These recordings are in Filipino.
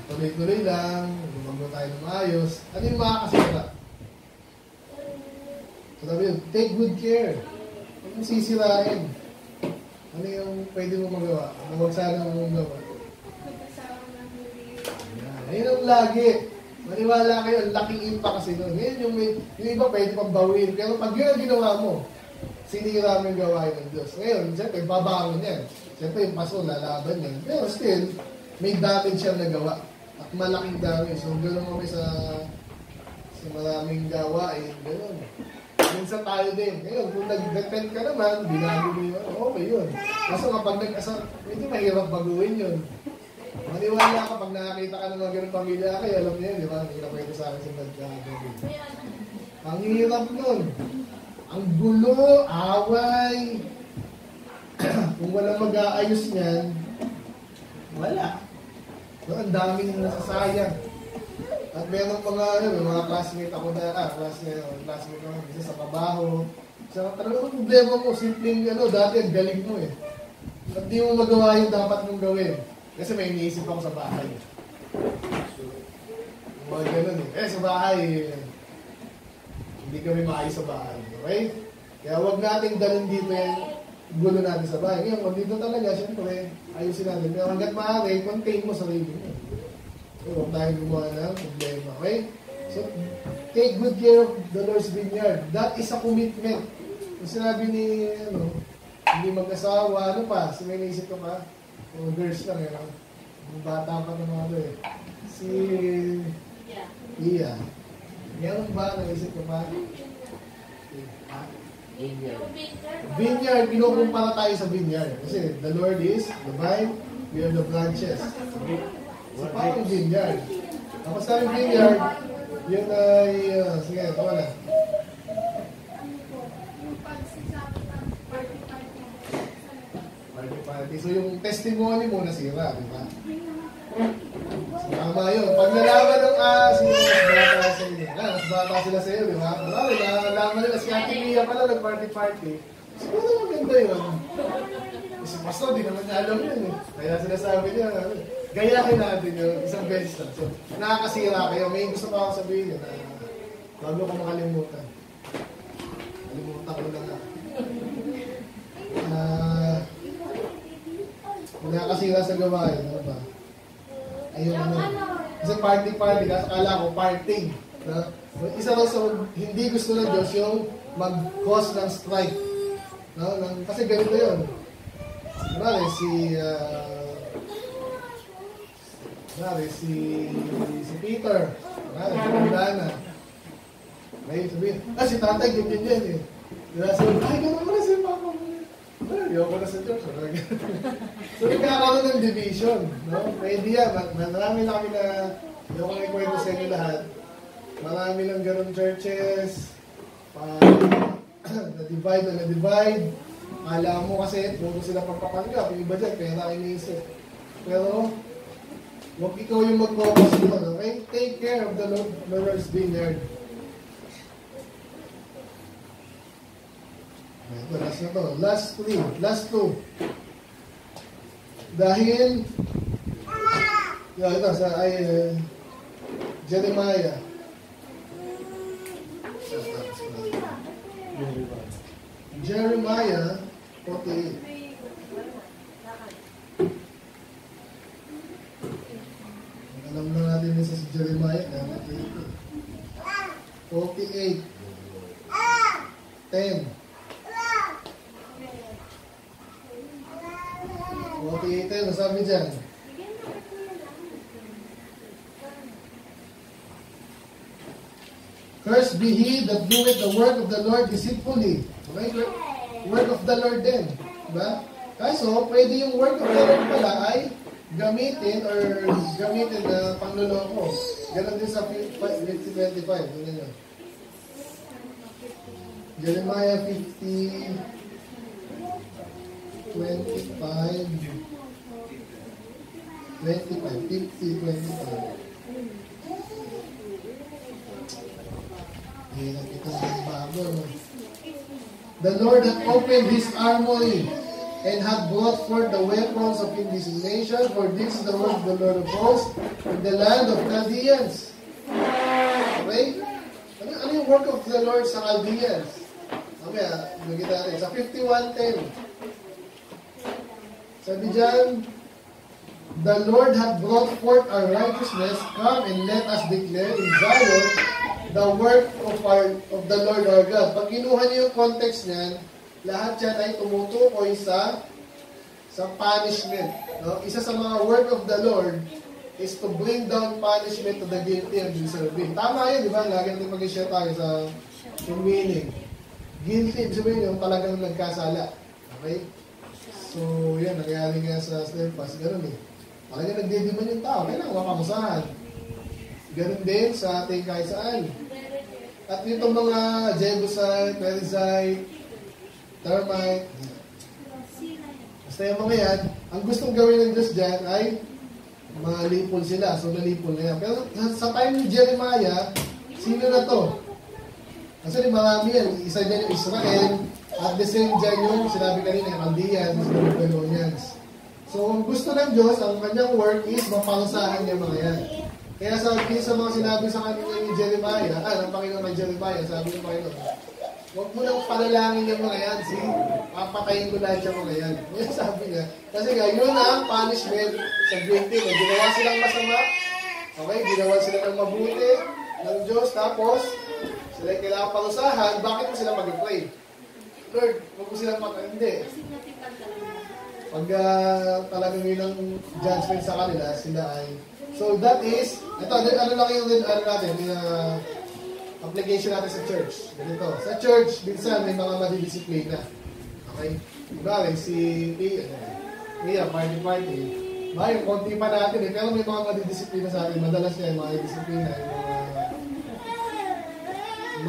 tuloy-tuloy lang, gumagawa tayo ng maayos. Ano yung makakasira? Sabi yun, take good care. Huwag mong sisirain. Ano yung pwede mo magawa? Ano huwag sana mong gawa? Ayun ang lagi. Maniwala kayo, ang laking impact kasi nun. Ngayon yung iba pwede pang bawin. Pero pag yun ang ginawa mo, sinira mo yung gawain ng Diyos. Ngayon, siyempre, babangon yan. Siyempre, yung paso, lalaban yan. Pero still, may damage siyang nagawa. At malaking damage. So, gano'n kami sa maraming gawain. Gano'n. Minsan tayo din. Ngayon, kung nag-depend ka naman, binago mo yun, okay yun. Kaso kapag nag-asal, medyo mahirap baguhin yun. Maniwala ka pag nakakita ka ng mga ganun pamilya kayo, alam niyo yun, di ba? Hindi na pwede sa akin sa nagkagabi. Ang hirap nun. Ang gulo, away. Kung walang mag-aayos niyan, wala. So, ang dami nang nasasayang. At meron mga classmate ako na, classmate ako, isa sa trabaho. Sa talagang problema mo, simpleng dati ang galing mo eh. At di mo magawa yung dapat mong gawin. Kasi may iniisip ako sa bahay. So, mga ganun eh. Sa bahay, hindi kami maayos sa bahay. Okay? Kaya huwag nating dalhin dito yung gulo natin sa bahay. Ngayon, kung dito talaga, syempre, ayusin natin. Pero hanggat maaari, contain mo sarili mo. So, huwag tayo gumawa ng problema. Okay? So, take good care of the Lord's vineyard. That is a commitment. Kung sinabi ni, hindi mag-asawa, ano pa? So, may naisip ka pa? Girls lang eh. Ang bata pa ng mga eh. Si Iya. Meron ba naisip ko pa? Vineyard. Pinukumpara tayo sa vineyard. Kasi the Lord is the vine, we are the branches. So parang vineyard. Tapos tayong vineyard, yun ay, sige, tawa na. So yung testimony mo nasira, di ba? Tama yun. Pag nalaman ng sino mas bata sa inyo. Mas bata sila sa iyo, di ba? Marami, nalaman nila si Ate Mia pala nag-party-party. Siguro maganda yun. Kasi pastor, di naman niya alam yun eh. Kaya sinasabi niya, gayahin natin yun, isang beses lang. So, nakakasira kayo. May gusto pa ako sabihin yun. Bago ko makalimutan. Kalimutan ko na nga. Nakakasira sa gawain, ano ba? Ayun, kasi party-party, akala ko parting. Isa lang sa hindi gusto ng Diyos yung mag-cause ng strike. Kasi ganito yun. Kunwari, si Peter. Kunwari, si Pagdana. May sabihin, si tatay, ganyan eh. Sabi, ay, gano'n mo na si Papa mo. Ayoko na sa church. So, nagkakaroon ng division. May idea. Marami na kami na, ayoko na ikwento sa inyo lahat. Marami ng ganun churches. Na-divide. Kala mo kasi, puro sila pagpapanggap. Yung iba dyan, kaya na iniisip. Pero, huwag ikaw yung mag-focus doon. Okay? Take care of the Lord's vineyard. Last na to. Last two. Dahil ito sa Jeremiah. Jeremiah 48. Alam na natin isa si Jeremiah 48. 10. 48 tayo, nasabi dyan. Cursed be he that doeth the work of the Lord deceitfully. Okay? Work of the Lord din. Diba? Kaso, pwede yung work of the Lord pala ay gamitin na pangluloko. Ganon din sa 50-25. Ganyan yun. Jeremiah 50 25 The Lord hath opened his armory and hath brought forth the weapons of indignation, for this is the word of the Lord of hosts in the land of Chaldeans. Okay? Ano yung work of the Lord sa Chaldeans? Okay, bigyan natin. Sa 51:10. Sabi dyan, the Lord hath brought forth our righteousness. Come and let us declare in Zion the work of the Lord our God. Pag kinuha niyo yung context niyan, lahat yan ay tumutukoy sa punishment. No? Isa sa mga work of the Lord is to bring down punishment to the guilty and deserving. Tama yun, di ba? Lagi natin mag-share tayo sa meaning. Guilty, sabihin yung talagang nagkasala. Okay? So, yan, nangyari nga sa slave pass. Ganun eh. Talagang nagdidiman yung tao. Kailangan makamusahan. Ganun din sa ating kahit saan. At itong mga Jebusite, Perizzite, Termite, basta yung mga yan, ang gustong gawin ng Diyos dyan ay mga lipol sila. So, nalipol na yan. Pero sa time ni Jeremiah, sino na to? Kasi marami yan. Isa dyan yung Israel, at the same dyan yung sinabi kanina, yung Chaldeans, yung Babylonians. So, ang gusto ng Diyos, ang kanyang work is mapangusahan niya mga yan. Kaya sa mga sinabi sa kanina ni Jeremiah, ng Panginoon ng Jeremiah, sabi ng Panginoon, huwag mo nang panalangin yung mga yan, papatayin ko lahat yung mga yan. Yan sabi niya. Kasi nga, yun ang punishment sa guilty. Ginawa silang masama, okay, ginawa sila ng mabuti ng Diyos, tapos sila yung kailangan pangusahan, bakit mo sila mag-pray? Lord, huwag mo sila hindi. Pag talagang yun ang judgment sa kanila, sila ay... So that is, ito, ano lang yung natin, yung application natin sa church. Ganito. Sa church, minsan may mga madidisiplina. Okay? Diba, si Pia, party. Ba, yung konti pa natin eh. Pero may mga madidisiplina sa atin. Madalas yan, mga disiplina. Yung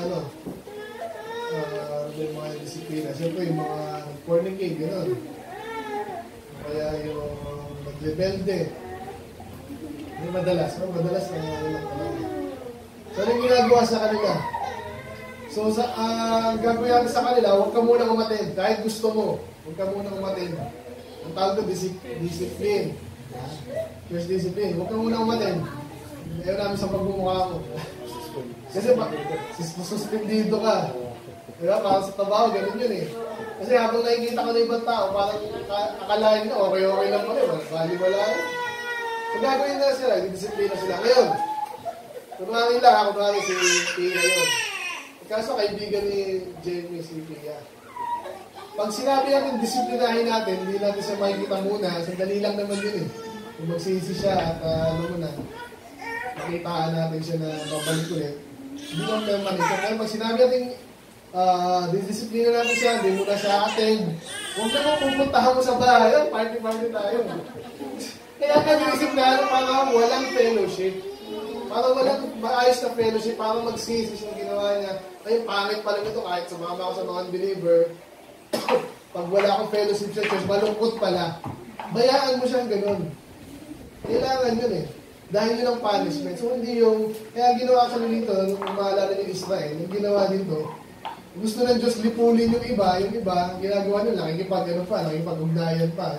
mga disiplina. Siyempre, yung mga fornicate, gano'n. Kaya yung nag-rebelde. Yung madalas na so, ano yung ginagawa sa kanila? So, gagawin natin sa kanila, huwag ka muna umattend. Kahit gusto mo, huwag ka muna umattend. Ang tawag ko, discipline. First discipline. Huwag ka muna umattend. Ayaw namin sa pagbumukha mo. Kasi suspendido ka. Diba? Parang sa trabaho, ganun yun eh. Kasi habang nakikita ko na ibang tao, parang akalain na, okay lang pala. Bali-wala yun. So, gagawin na sila, disiplina sila. Ngayon, kunwari si Pia yun. Kaso kaibigan ni Jamie si Pia. Pag sinabi natin, disiplinahin natin, hindi natin siya makikita muna, sandali lang naman yun eh. Kung magsisi siya at nakitaan natin siya na babalik ulit, hindi naman permanent. Kaya pag sinabi natin, disiplina natin siya, hindi mo na siya attend, huwag na pupuntahan mo sa bahay, party tayo. Kaya nag-isip na parang walang fellowship. Parang walang maayos na fellowship, parang magsisi siya ginawa niya. Ay, pangit pa lang ito kahit sumama ako sa mga unbeliever. Pag wala akong fellowship sa church, malungkot pala. Bayaan mo siyang ganun. Kailangan yun eh. Dahil yun ang punishment. So hindi yung, kaya ginawa kami dito, nung maalala ng Israel, yung ginawa dito, gusto ng Diyos lipulin yung iba ginagawa nyo, nakikipag-ano pa, nakikipag-ugnayan pa.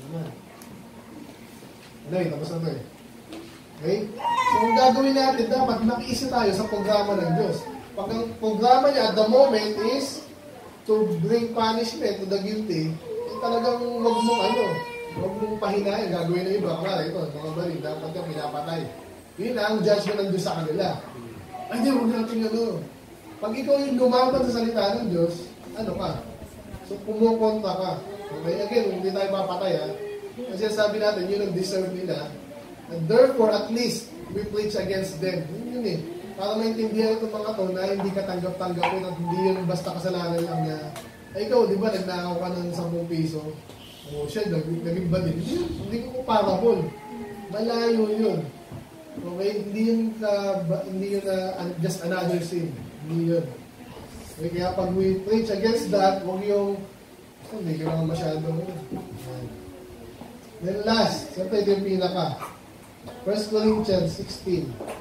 Tapos na ito eh. Okay? So, ang gagawin natin, dapat makiisa tayo sa programa ng Diyos. Pag ang programa niya at the moment is to bring punishment to the guilty, talagang wag mong pahinayan, gagawin ng iba. Kaya ito, mga balik, dapat ka pinapatay. Yun ang judgment ng Diyos sa kanila. Ay, hindi, huwag natin Pag ikaw yung lumaban sa salita ng Diyos, ka? So, pumukontra ka. Okay? Again, hindi tayo papatay Kasi sabi natin, yun ang deserve nila. And therefore, at least, we preach against them. Yun eh. Para maintindihan itong mga to na hindi ka tanggap-tanggapin at hindi yun basta kasalanan lang na, ikaw, di ba, nagnakaw ka ng 10 piso? O siya, naging ba din? Hindi ko parable. Malayo yun. Okay? Hindi yun just another sin. Hindi yun. Okay? Kaya pag we preach against that, huwag yung, hindi ka naman masyadong Then last, siyempre ito yung pinaka. 1 Corinthians 16.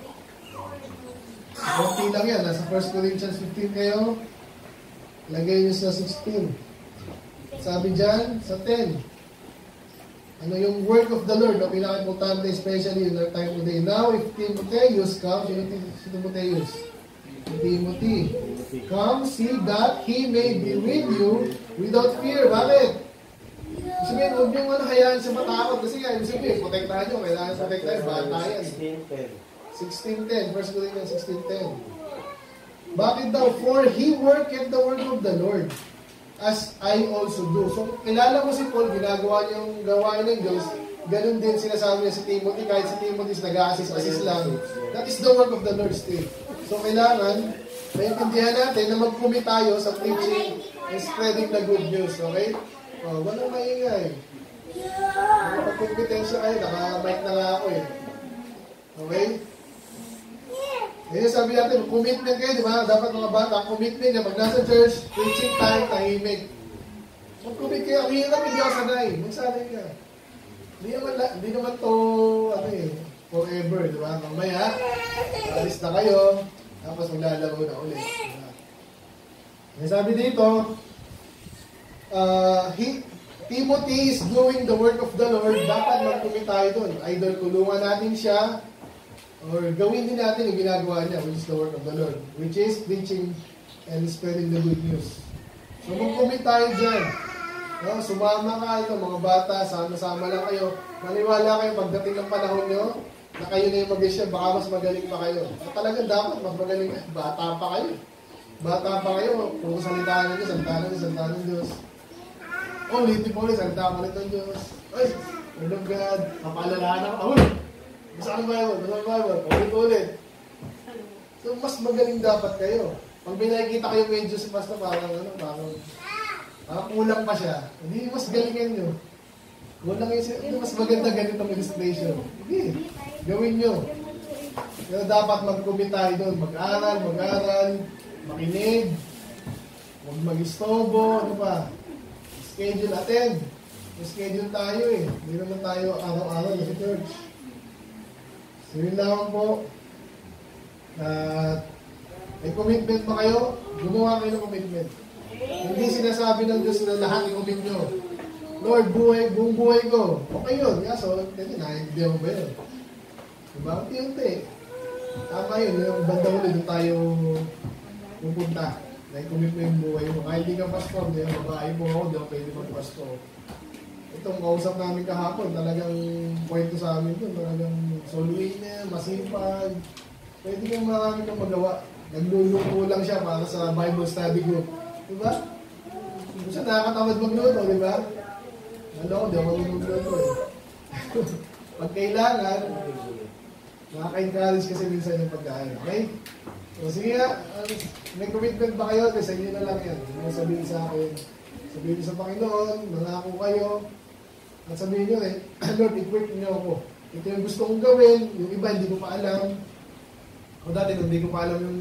Kunti lang yan. Nasa 1 Corinthians 15 kayo. Lagay nyo sa 16. Sabi dyan, sa 10. Ano yung work of the Lord, no? Pinaka-importante, especially in our time today. Now, if Timotheus comes, si Timotheus? Timothy, come, see that he may be with you without fear. Bakit? Sabihin, huwag niyong hayaan siya matakot. Kasi nga, sabihin, protektahan nyo. Kailangan protektahan. Bata yan. 16:10. 1 Corinthians 16:10. Bakit daw? For he worketh the work of the Lord, as I also do. So, kilala mo si Paul, ginagawa niya yung gawain ng Diyos. Ganun din sinasabi niya si Timothy. Kahit si Timothy is nag-assist lang. That is the work of the Lord still. So, kailangan, maintindihan natin na mag-commit tayo sa preaching and spreading the good news. Okay? Oh, walang maingay. Pag-competensya kayo, naka-mic na nga ako eh. Okay? Ngayon sabi natin, commitment kayo, di ba? Dapat mga bata, commitment niya. Pag nasa church, preaching time, tahimik. Mag-commit kayo. Ang hirap, hindi ako sanay. Magsanay ka. Hindi naman to, forever, di ba? Mamaya, alis na kayo, tapos maglalaro na ulit. Diba? Ngayon sabi dito, Timothy is doing the work of the Lord. Dapat mag-commit tayo doon. Either tulungan natin siya, or gawin din natin yung ginagawa niya, which is the work of the Lord, which is preaching and spreading the good news. So, mag-commit tayo dyan. No? Sumama ka, mga bata, sama-sama lang kayo. Maniwala kayo, pagdating ng panahon nyo, na kayo na yung mag-isya, baka mas magaling pa kayo. At talagang dapat, mas magaling. Bata pa kayo. Bata pa kayo. Kung salitaan nyo, salita ng Diyos. Oh, litin po ulit, salita mo ulit ng Diyos. Ay, Word of God, kapalalaan ako. Basta ang Bible, ulit-ulit. So, mas magaling dapat kayo. Pag may nakikita kayo medyo si Pastor, parang kulang pa siya. Hindi, mas galingan nyo. Kulang yung mas maganda ganitong illustration. Hindi, gawin nyo. Pero dapat mag-commit tayo doon. Mag-aral, makinig, huwag mag-istobo, ano pa. Schedule, attend. Schedule tayo eh. Hindi naman tayo araw-araw sa church. So yun lang po. May commitment ba kayo? Gumawa kayo ng commitment. Hindi sinasabi ng Diyos na lahat i-commit nyo. Lord, buong buhay ko. Okay yun. So, naiintindihan mo ba yun? Diba? Unti-unti. Tama yun. Yung banda huli doon tayo pupunta. Nai-commit mo yung buhay mo. Kahit hindi ka pastor, di yung babae mo ako, di ako pwede mag-pastor. Itong kausap namin kahapon, talagang kwento sa amin doon. Talagang soloin niya, masipag. Pwede kang marami kang magawa. Nagluluto lang siya para sa Bible study group. Diba? Kung siya nakakatamad magluto, diba? Ano ko, di ako magluto eh. Pag kailangan, nakaka-encourage kasi minsan yung pagkain. Okay? So sige nga, may commitment ba kayo? Sa inyo na lang yan. Hindi sabihin sa akin. Sabihin sa Panginoon, nangako kayo. At sabihin nyo eh, Lord, equip niyo ako. Ito yung gusto kong gawin. Yung iba, hindi ko pa alam. O dati, hindi ko pa alam yung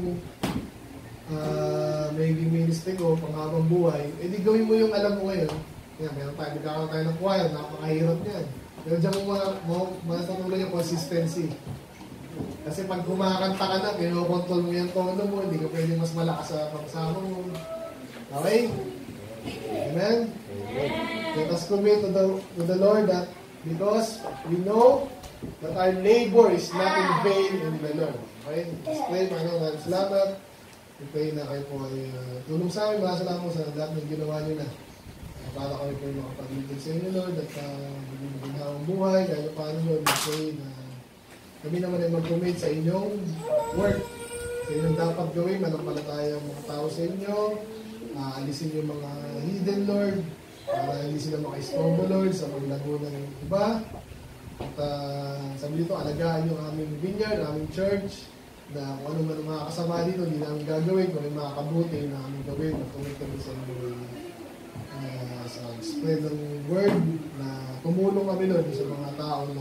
magiging ministry ko, panghabang buhay. Eh di gawin mo yung alam mo ngayon. Yan, meron tayo, nagkakaroon tayo ng choir. Napakahirap yan. Pero dyan mo matatulan yung consistency. Kasi pag kumakanta ka na, kinokontrol mo yung tono mo, hindi ka pwede mas malakas sa pagsama mo. Okay? Amen? Let us commit to the Lord that because we know that our labor is not in vain in the Lord. Okay? Let's pray, Panginoon, salamat. We pray na kayo po ay tulong sa amin. Salamat po sa lahat ng ginawa niyo na. Para kami po yung makapagligid sa inyo, Lord, at ginawang buhay, kaya paano, Lord, we pray na kami naman ay mag-commit sa inyong work. Sa inyong dapat gawin, manampalataya ang mga tao sa inyo, alisin yung mga hidden, Lord, para hindi sila maka-istorbo, Lord, sa maglago ng iba. At sabi dito, alagaan yung aming vineyard, aming church, na kung ano man ang mga kasama dito, hindi namin gagawin, kung may mga kabuti na aming gawin, mag-commit kami sa inyo sa spread ng word, na tumulong kami, Lord, sa mga tao na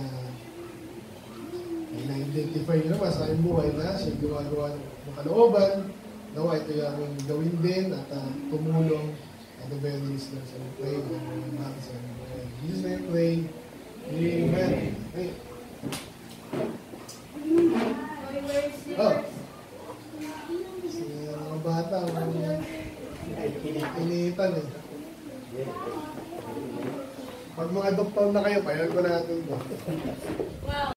na-identify nyo naman sa aking buhay na siya gumagawa ng kalooban. Nawa, ito yung aming gawin din at tumulong at the very least lang sa pray. Natin sa aming buhay. Jesus name pray. Amen. Hey. Oh. Mga bata, initan eh. mga doktor na kayo, payagan ko natin to.